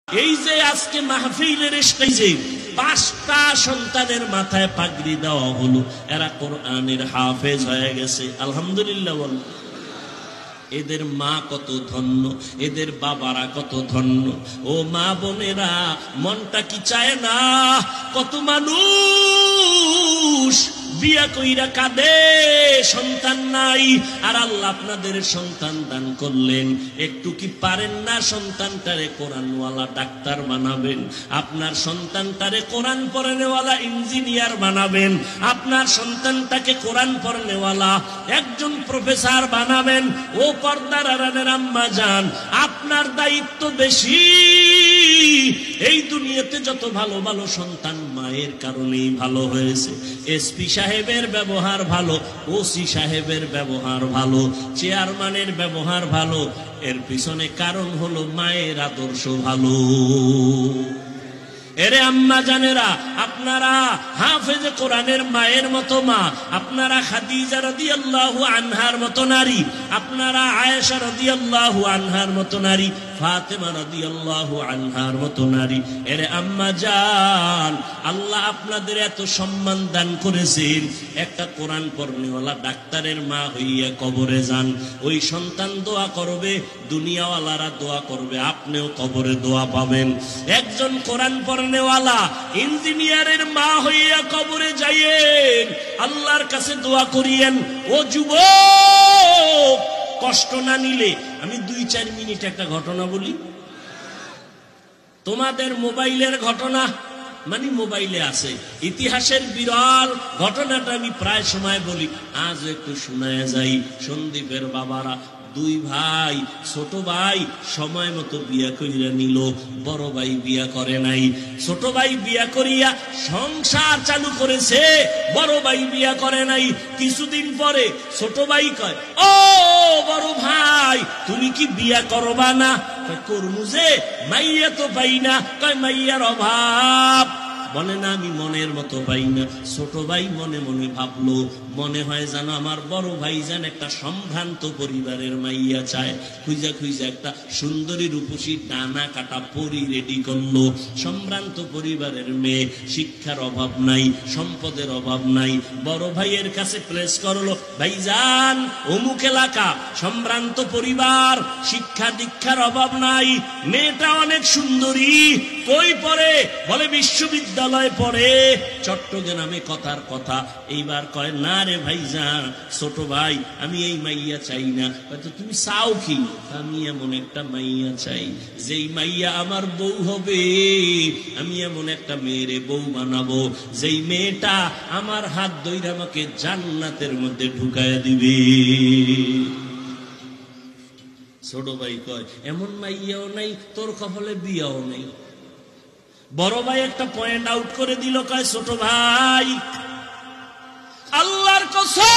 এই যে আজকে মাহফিলের স্টেজে 5টা সন্তানের মাথায় পাগড়ি দেওয়া হলো, এরা কোরআনের হাফেজ হয়ে গেছে, আলহামদুলিল্লাহ বল। এদের মা কত ধন্য, এদের বাবারা কত ধন্য। ও মা বোনেরা, মনটা কি চায় না? কত মানুষ বিয়া কইরা কাঁদে, সন্তান নাই, আর আল্লাহ আপনাদের সন্তান দান করলেন। একটু কি পারেন না সন্তানটারে কোরআনওয়ালা ডাক্তার বানাবেন? আপনার সন্তানটারে কোরআন পড়ানেওয়ালা ইঞ্জিনিয়ার বানাবেন? আপনার সন্তানটাকে কোরআন পড়ানেওয়ালা একজন প্রফেসর বানাবেন? ও পর্দার আড়ালের আম্মা জান, আপনার দায়িত্ব বেশি। এই দুনিয়াতে যত ভালো ভালো সন্তান মায়ের কারণেই ভালো হয়েছে। এসপি সাহেবের ব্যবহার ভালো, ওসি সাহেবের ব্যবহার ভালো, চেয়ারম্যানের ব্যবহার ভালো, এর পিছনে কারণ হলো মায়ের আদর্শ ভালো। এরে আম্মা জানেরা, আপনারা হাফেজে কোরআনের মায়ের মতো মা, আপনারা খাদিজা রাদিয়াল্লাহু আনহার মতো নারী, আপনারা আয়েশা রাদিয়াল্লাহু আনহার মতো নারী, ফাতেমা রাদিয়াল্লাহু আনহার মতো নারী। এরে আম্মা জান, আল্লাহ আপনাদের এত সম্মান দান করেছেন, একটা কোরআন পড়নেওয়ালা ডাক্তারের মা হইয়া কবরে যান, ওই সন্তান দোয়া করবে, দুনিয়াওয়ালারা দোয়া করবে, আপনিও কবরে দোয়া পাবেন। একজন কোরআন পড়নেওয়ালা ইঞ্জিনিয়ারের মা হইয়া কবরে যাইয়েন, আল্লাহর কাছে দোয়া করিয়েন। ও যুবক, কষ্ট না নিলে আমি 2-4 মিনিট একটা ঘটনা বলি। তোমাদের মোবাইলের ঘটনা মানে মোবাইলে আছে, ইতিহাসের বিরল ঘটনাটা আমি প্রায় সময় বলি, আজ একটু শোনায় যাই। সন্দীপের বাবারা 2 ভাই, ছোট ভাই সময় মতো বিয়া করিয়া নিল, বড় ভাই বিয়া করে নাই। ছোট ভাই বিয়া করিয়া সংসার চালু করেছে, বড় ভাই বিয়া করে নাই। কিছুদিন পরে ছোট ভাই কয়, ও বড় ভাই, তুমি কি বিয়া করবা না? করমু যে, মাইয়া তো পাই না। কয় মাইয়ার অভাব। বলে না, আমি মনের মতো পাই না। ছোট ভাই মনে মনে ভাবলো, মনে হয় যেন আমার বড় ভাই যেন একটা সম্ভ্রান্ত পরিবারের মাইয়া চায়। খুঁজা খুঁজা একটা সুন্দরী রূপসী ডানা কাটা পরি রেডি করলো। সম্ভ্রান্ত পরিবারের মেয়ে, শিক্ষার অভাব নাই, সম্পদের অভাব নাই। বড় ভাইয়ের কাছে প্লেস করলো, ভাইজান অমুক এলাকা, সম্ভ্রান্ত পরিবার, শিক্ষা দীক্ষার অভাব নাই, মেয়েটা অনেক সুন্দরী। কই পড়ে? বলে বিশ্ববিদ্যালয় পড়ে, চট্টগ্রামে। কথার কথা। এইবার কয়, না রে ভাইজান, ছোট ভাই, আমি এই মাইয়া চাই না। হয়তো তুমি চাও কি? আমি এমন একটা মাইয়া চাই, যেই মাইয়া আমার বউ হবে। আমি এমন একটা মেয়েরে বউ বানাবো, যেই মেয়েটা আমার হাত ধইরা আমাকে জান্নাতের মধ্যে ঢুকায় দিবে। ছোট ভাই কয়, এমন মাইয়াও নাই, তোর কপালে বিয়াও নেই। বড় ভাই একটা পয়েন্ট আউট করে দিল, কয়, ছোট ভাই, আল্লাহর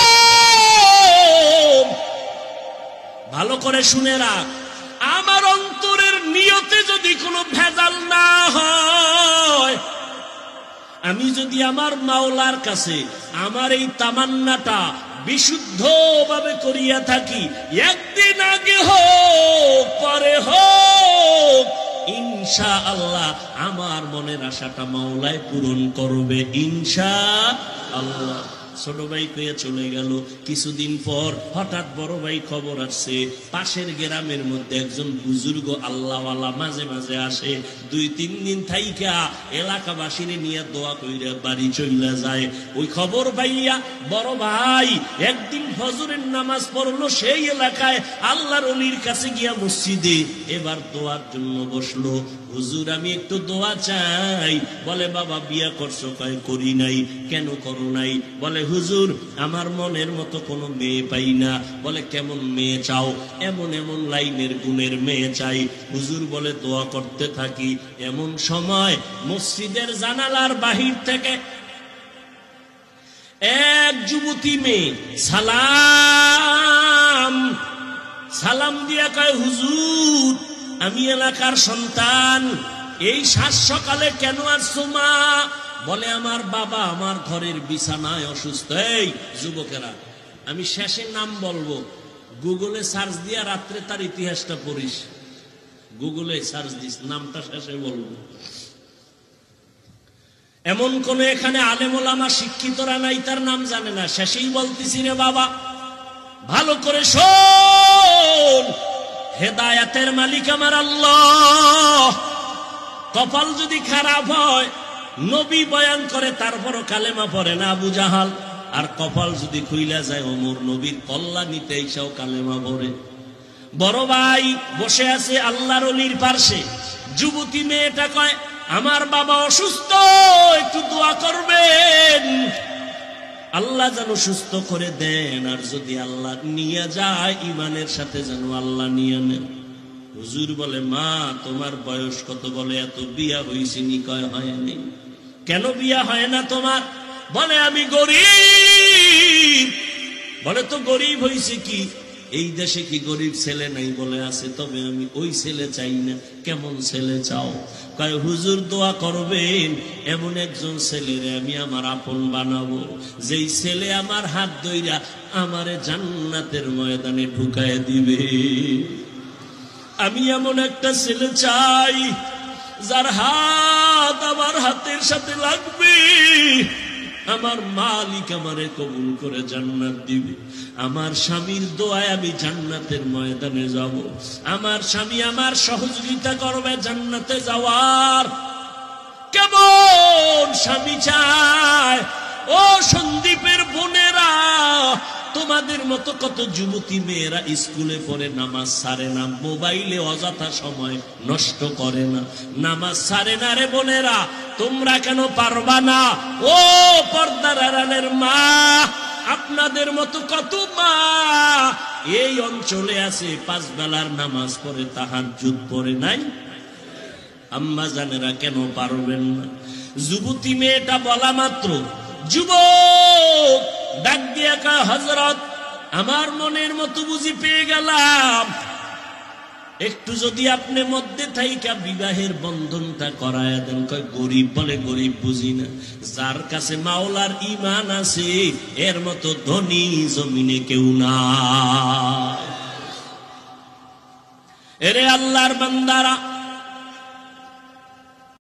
কসম, ভালো করে শুনে রাখ, আমার অন্তরের নিয়তে যদি কোনো ভেজাল না হয়, আমি যদি আমার মাওলার কাছে আমার এই তামান্নাটা বিশুদ্ধভাবে করিয়া থাকি, একদিন আগে হোক পরে হোক, ইনশাআল্লাহ আমার মনের আশাটা মাওলাই পূরণ করবে, ইনশাআল্লাহ। ছোট ভাই কইয়া চলে গেল। কিছুদিন পর হঠাৎ বড় ভাই খবর আসছে, পাশের গ্রামের মধ্যে একজন বুজুর্গ আল্লাহওয়ালা মাঝে মাঝে আসে। 2-3 দিন থাইকা এলাকাবাসীর নিয়ে দোয়া কইরা বাড়ি চলে যায়। ওই খবর পাইয়া বড় ভাই একদিন ফজরের নামাজ পড়লো সেই এলাকায়, আল্লাহর ওলির কাছে গিয়া মসজিদে এবার দোয়ার জন্য বসলো। হুজুর, আমি একটু দোয়া চাই। বলে, বাবা বিয়া করছো? কয়, করি নাই। কেন করো নাই? বলে, হুজুর, আমার মনের মতো কোনো মেয়ে পাই না। বলে, কেমন মেয়ে চাও? এমন এমন লাইনের গুণের মেয়ে চাই। হুজুর বলে, দোয়া করতে থাকি। এমন সময় মসজিদের জানালার বাহির থেকে এক যুবতী মেয়ে সালাম দিয়া কয়, হুজুর, আমি এলাকার সন্তান, এই 7 সকালে কেন আসছো মা? বলে, আমার বাবা আমার ঘরের বিছানায় অসুস্থ। এই যুবকেরা, আমি শেষে নাম বলবো, গুগলে সার্চ দিয়া রাত্রে তার ইতিহাসটা পড়িস। গুগলে সার্চ দিস, নামটা শেষে বলবো। এমন কোন এখানে আলেম ওলামা শিক্ষিতরা নাই তার নাম জানে না, শেষেই বলতেছি রে বাবা ভালো করে শোন, হেদায়েতের মালিক আমার আল্লাহ। কপাল যদি খারাপ হয়, নবী বয়ান করে তারপরও কালেমা পড়ে না আবু জাহাল, আর কপাল যদি খুইলা যায় ওমর নবীর কল্লা নিতে এসেও কালেমা পড়ে। বড় ভাই বসে আছে আল্লাহর ওলির পার্শ্বে, যুবতী মেয়েটা কয় আমার বাবা অসুস্থ, একটু দোয়া করবেন, আল্লাহ যেন সুস্থ করে দেন, আর যদি আল্লাহ নিয়ে যায় ইমানের সাথে যেন আল্লাহ নিয়ে নেন। হুজুর বলে মা তোমার বয়স কত? বলে এত, বিয়া হয়েছে নি? কয় হয়নি। কেন বিয়া হয় না তোমার? বলে আমি গরিব। বলে তো গরিব হয়েছে কি, এই দেশে কি গরিব ছেলে নাই? বলে আছে, তবে আমি ওই ছেলে চাই না। কেমন ছেলে চাও? কয় হুজুর দোয়া করবেন এমন একজন ছেলেরে আমি আমার আপন বানাবো, যেই ছেলে আমার হাত ধইরা আমারে জান্নাতের ময়দানে ঢুকায় দিবে। আমি এমন একটা ছেলে চাই যার হাত আমার হাতের সাথে লাগবে, আমার মালিক আমারে কবুল করে জান্নাত দিবে। আমার স্বামীর দোয়ায় আমি জান্নাতের ময়দানে যাব, আমার স্বামী আমার সহযোগিতা করবে জান্নাতে যাওয়ার। কেমন স্বামী চায়? ও সন্দীপের বোনেরা, তোমাদের মতো কত যুবতী মেয়েরা স্কুলে পড়ে নামাজ ছাড়ে না, মোবাইলে অযথা সময় নষ্ট করে না, নামাজ ছাড়ে না রে বোনেরা, তোমরা কেন পারবা না? ও পর্দার আড়ালের মা, আপনাদের মতো কত মা এই অঞ্চলে আছে, 5 বেলার নামাজ পড়ে, তাহাজ্জুদ পড়ে নাই। আম্মা জানেরা কেন পারবেন না? যুবতী মেয়েটা বলা মাত্র যুবক ডাক দিয়া কয় হযরত আমার মনের মতো বুঝি পেয়ে গেলাম, একটু যদি আপনি মধ্যে থাইকা বিবাহের বন্ধনটা করায়া দেন। কয় গরিব? বলে গরিব বুঝি না, যার কাছে মাওলার ঈমান আছে এর মতো ধনী জমিনে কেউ না। এরে আল্লাহর বান্দারা,